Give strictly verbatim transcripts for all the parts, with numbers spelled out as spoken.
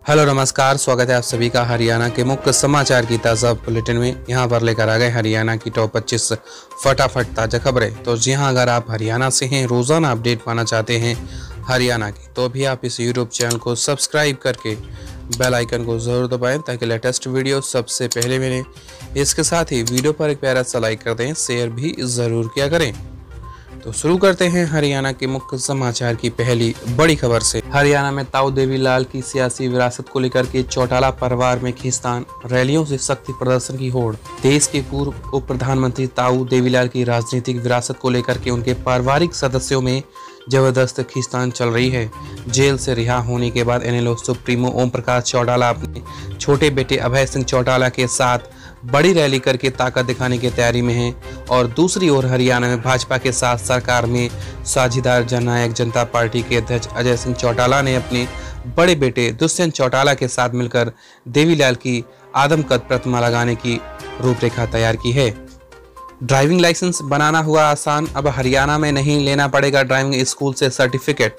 Hello नमस्कार, स्वागत है आप सभी का हरियाणा के मुख्य समाचार की ताज़ा बुलेटिन में। यहाँ पर लेकर आ गए हरियाणा की टॉप पच्चीस फटाफट ताज़ा खबरें। तो जी हाँ, अगर आप हरियाणा से हैं, रोज़ाना अपडेट पाना चाहते हैं हरियाणा की, तो भी आप इस यूट्यूब चैनल को सब्सक्राइब करके बेल आइकन को ज़रूर दबाएं ताकि लेटेस्ट वीडियो सबसे पहले मिले। इसके साथ ही वीडियो पर एक प्यारा सा लाइक कर दें, शेयर भी ज़रूर किया करें। तो शुरू करते हैं हरियाणा के मुख्य समाचार की पहली बड़ी खबर से। हरियाणा में ताऊ देवीलाल की सियासी विरासत को लेकर के चौटाला परिवार में खींचतान, रैलियों से शक्ति प्रदर्शन की होड़। देश के पूर्व उप प्रधानमंत्री ताऊ देवीलाल की राजनीतिक विरासत को लेकर के उनके पारिवारिक सदस्यों में जबरदस्त खींचतान चल रही है। जेल से रिहा होने के बाद एनएलओ सुप्रीमो ओम प्रकाश चौटाला अपने छोटे बेटे अभय सिंह चौटाला के साथ बड़ी रैली करके ताकत दिखाने की तैयारी में हैं और दूसरी ओर हरियाणा में भाजपा के साथ सरकार में साझेदार जननायक जनता पार्टी के अध्यक्ष अजय सिंह चौटाला ने अपने बड़े बेटे दुष्यंत चौटाला के साथ मिलकर देवीलाल की आदमकद प्रतिमा लगाने की रूपरेखा तैयार की है। ड्राइविंग लाइसेंस बनाना हुआ आसान, अब हरियाणा में नहीं लेना पड़ेगा ड्राइविंग स्कूल से सर्टिफिकेट।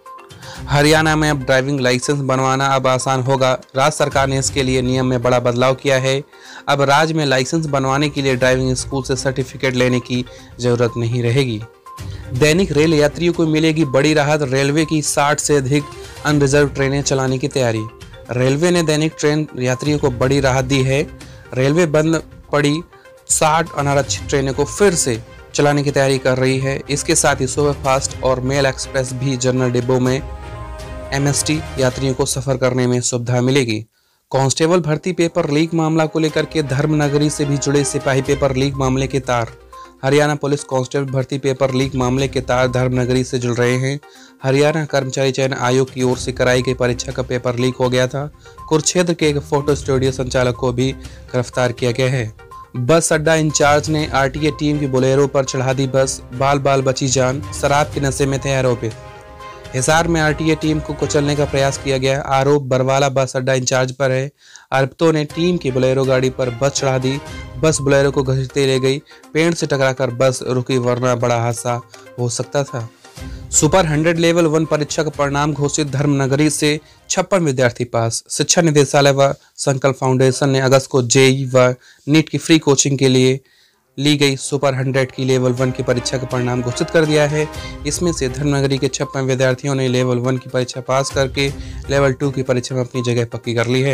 हरियाणा में अब ड्राइविंग लाइसेंस बनवाना अब आसान होगा। राज्य सरकार ने इसके लिए नियम में बड़ा बदलाव किया है। अब राज्य में लाइसेंस बनवाने के लिए ड्राइविंग स्कूल से सर्टिफिकेट लेने की जरूरत नहीं रहेगी। दैनिक रेल यात्रियों को मिलेगी बड़ी राहत, रेलवे की साठ से अधिक अनरिजर्व ट्रेनें चलाने की तैयारी। रेलवे ने दैनिक ट्रेन यात्रियों को बड़ी राहत दी है। रेलवे बंद पड़ी साठ अनारक्षित ट्रेनों को फिर से चलाने की तैयारी कर रही है। इसके साथ ही सुपर फास्ट और मेल एक्सप्रेस भी जनरल डिब्बों में एमएसटी यात्रियों को सफर करने में सुविधा मिलेगी। कांस्टेबल भर्ती पेपर लीक मामला को लेकर के धर्मनगरी से भी जुड़े सिपाही पेपर लीक मामले के तार। हरियाणा पुलिस कांस्टेबल भर्ती पेपर लीक मामले के तार धर्मनगरी से जुड़ रहे हैं। हरियाणा कर्मचारी चयन आयोग की ओर से कराई गई परीक्षा का पेपर लीक हो गया था। कुरुक्षेत्र के एक फोटो स्टूडियो संचालक को भी गिरफ्तार किया गया है। बस अड्डा इंचार्ज ने आरटीए टीम की बोलेरो पर चढ़ा दी बस, बाल बाल बची जान, शराब के नशे में थे आरोपित। हिसार में आरटीए टीम को कुचलने का प्रयास किया गया। आरोप बरवाला बस अड्डा इंचार्ज पर है। आरोपितों ने टीम की बोलेरो गाड़ी पर बस चढ़ा दी। बस बोलेरो को घसीटते ले गई। पेड़ से टकराकर बस रुकी, वरना बड़ा हादसा हो सकता था। सुपर हंड्रेड लेवल वन परीक्षा का परिणाम घोषित, धर्मनगरी से छप्पन विद्यार्थी पास। शिक्षा निदेशालय व संकल्प फाउंडेशन ने अगस्त को जेई व नीट की फ्री कोचिंग के लिए ली गई सुपर हंड्रेड की लेवल वन की परीक्षा का परिणाम घोषित कर दिया है। इसमें से धर्मनगरी के छप्पन विद्यार्थियों ने लेवल वन की परीक्षा पास करके लेवल टू की परीक्षा में अपनी जगह पक्की कर ली है।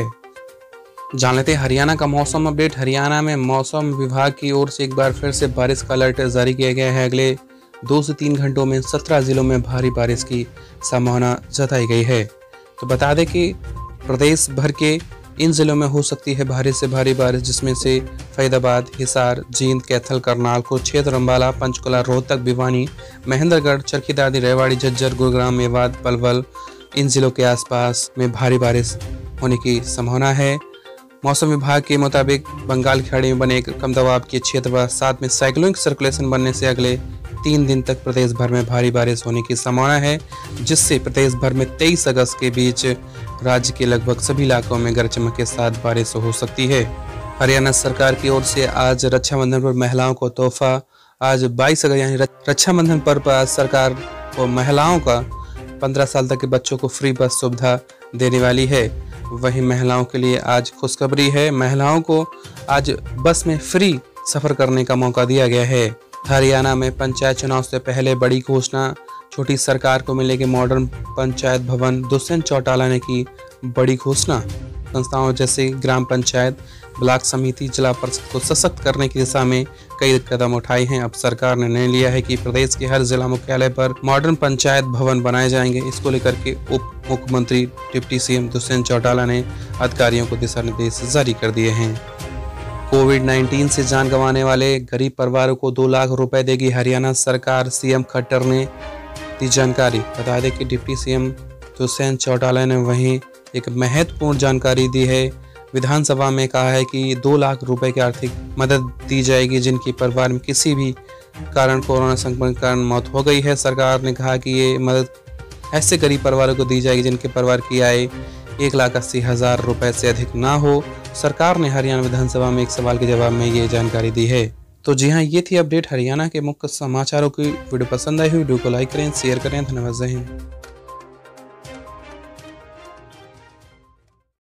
जान लेते हैं हरियाणा का मौसम अपडेट। हरियाणा में मौसम विभाग की ओर से एक बार फिर से बारिश का अलर्ट जारी किया गया है। अगले दो से तीन घंटों में सत्रह जिलों में भारी बारिश की संभावना जताई गई है। तो बता दें कि प्रदेश भर के इन जिलों में हो सकती है भारी से भारी बारिश, जिसमें से फरीदाबाद, हिसार, जींद, कैथल, करनाल, कुरुक्षेत्र, अम्बाला, पंचकुला, रोहतक, भिवानी, महेंद्रगढ़, चरखी दादरी, रेवाड़ी, झज्जर, गुरुग्राम, मेवात, पलवल, इन जिलों के आसपास में भारी बारिश होने की संभावना है। मौसम विभाग के मुताबिक बंगाल की खाड़ी में बने एक कम दबाव के क्षेत्र व साथ में साइक्लोनिक सर्कुलेशन बनने से अगले तीन दिन तक प्रदेश भर में भारी बारिश होने की संभावना है, जिससे प्रदेश भर में तेईस अगस्त के बीच राज्य के लगभग सभी इलाकों में गरज चमक के साथ बारिश हो सकती है। हरियाणा सरकार की ओर से आज रक्षाबंधन पर महिलाओं को तोहफा। आज बाईस अगस्त यानी रक्षाबंधन पर, पर आज सरकार को महिलाओं का पंद्रह साल तक के बच्चों को फ्री बस सुविधा देने वाली है। वहीं महिलाओं के लिए आज खुशखबरी है, महिलाओं को आज बस में फ्री सफर करने का मौका दिया गया है। हरियाणा में पंचायत चुनाव से पहले बड़ी घोषणा, छोटी सरकार को मिलेगी मॉडर्न पंचायत भवन। दुष्यंत चौटाला ने की बड़ी घोषणा। संस्थाओं जैसे ग्राम पंचायत, ब्लॉक समिति, जिला परिषद को सशक्त करने की दिशा में कई कदम उठाए हैं। अब सरकार ने निर्णय लिया है कि प्रदेश के हर जिला मुख्यालय पर मॉडर्न पंचायत भवन बनाए जाएंगे। इसको लेकर के उप मुख्यमंत्री डिप्टी सीएम दुष्यंत चौटाला ने अधिकारियों को दिशा निर्देश जारी कर दिए हैं। कोविड नाइन्टीन से जान गंवाने वाले गरीब परिवारों को दो लाख रुपए देगी हरियाणा सरकार, सीएम खट्टर ने दी जानकारी। बता दें कि डिप्टी सीएम दुष्यंत चौटाला ने वहीं एक महत्वपूर्ण जानकारी दी है। विधानसभा में कहा है कि दो लाख रुपए की आर्थिक मदद दी जाएगी जिनके परिवार में किसी भी कारण कोरोना संक्रमण के कारण मौत हो गई है। सरकार ने कहा कि ये मदद ऐसे गरीब परिवारों को दी जाएगी जिनके परिवार की आय एक लाख अस्सी हजार रुपए से अधिक ना हो। सरकार ने हरियाणा विधानसभा में एक सवाल के जवाब में ये जानकारी दी है। तो जी हाँ, ये थी अपडेट हरियाणा के मुख्य समाचारों की। वीडियो पसंद आई हुई वीडियो को लाइक करें, शेयर करें। धन्यवाद। जय हिंद।